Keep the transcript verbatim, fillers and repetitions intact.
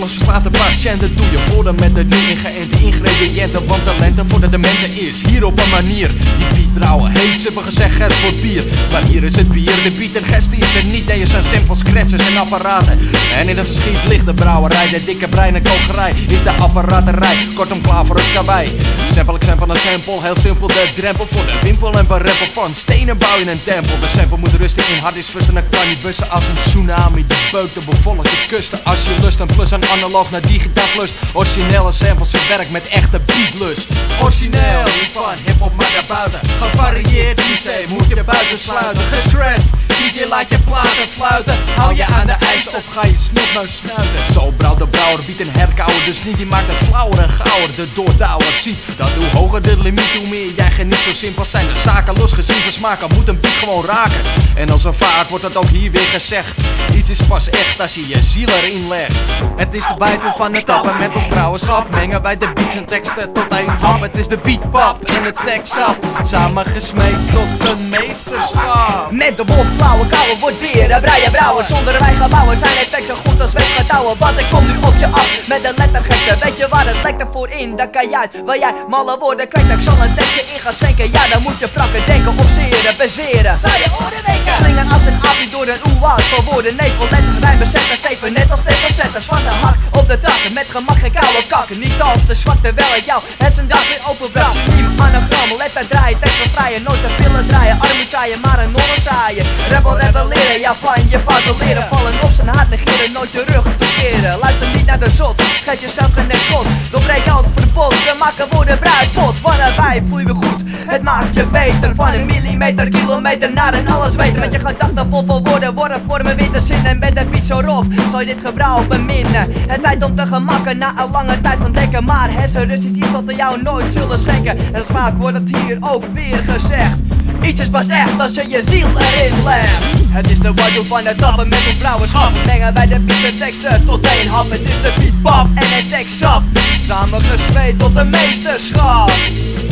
Mateloos verslaafde patiënten doe je voordeel met de nu ingeënte ingrediënten. Want talenten voor de dementen is hier op een manier. Die beat brouwen heet, super gezegd gerst voor bier. Maar hier is het bier, de beat en gestie is er niet. Nee, je zijn simpel scratchers en apparaten. En in het verschiet ligt de brouwerij. De dikke brein en kokerij is de apparaterij. Kortom klaar voor het karwei. Sample, ik sample een sample, heel simpel de drempel. Voor de wimpel en berempel van stenen bouw je een tempel. De sample moet rusten in hardisfus en dan kan niet bussen als een tsunami. Die beukt de bevolkte kusten als je lust. En plus een analoog naar digitaal lust. Originele samples verwerkt met echte beatlust. Origineel, niet van hiphop maar daarbuiten. Gevarieerd D J moet je buiten sluiten. Gescratcht, D J laat je platen fluiten. Hou je aan de ijs of ga je snotneus snuiten. Zo brouwt de brouwer biedt een herkauwer. Dus niet, die maakt het flauwer en gauwer. De doordouwer ziet dat hoe hoger de limiet, hoe meer jij geniet. Zo simpel zijn de zaken, los gezien versmaken moet een beat gewoon raken. En al zo vaak wordt het ook hier weer gezegd. Iets is pas echt als je je ziel erin legt. Het is de bijtel van het tappen met ons brouwerschap. Mengen wij de beats en teksten tot één hap. Het is de beatpap en de tekstsap. Samen gesmeed tot een meesterschap. Met de wolf klauwen, kouwen wordt bieren, breien, brouwen. Zonder wij gaan bouwen zijn het tekst zo goed als weet gaan touwen. Want ik kom nu op je af met de lettergekte. Weet je waar het lekt ervoor in? Dan kan jij uit. Wil jij malle woorden kwijt? Ik zal een tekstje in gaan schenken. Ja, dan moet je prakken, denken, obseren, bezeren. Zou je oren weken? Slingen als een appie door een oewoud. Voor woorden, nee, vol letters, rijmen, zetten. Zeven net als tegels zetten. Zwarte hak op de trappen met gemak geen koude kakken. Niet al te zwak terwijl ik jou hersendag weer openbrak. Synoniem, anagram, letter draaien, tekst van vrije. Nooit te pillen draaien, armoed zaaien, maar een nonnen zaaien. Rebel, rebelleren, ja van je fouten leren. Vallen op zijn hart, negeren, nooit je rug toekeren. Luister niet naar de zot, geef jezelf geen nek schot. Doorbreek elk verbod, we maken woorden bruidpot. Wanneer wij voel je goed, het maakt je beter. Van een millimeter, kilometer naar en alles weten. Met je gedachten vol van woorden, worden vormen weer de zin. En met de beat zo rof, zal je dit gebruik beminnen. Het tijd om te gemakken na een lange tijd van denken. Maar hersenrust is iets wat we jou nooit zullen schenken. En vaak wordt het hier ook weer gezegd. Iets is pas echt als je je ziel erin legt. Het is de waddoe van het tappen met ons brouwerschap. Mengen wij de beats en teksten tot één hap. Het is de beatpap en het tekstsap. Samen gesmeed tot een meesterschap.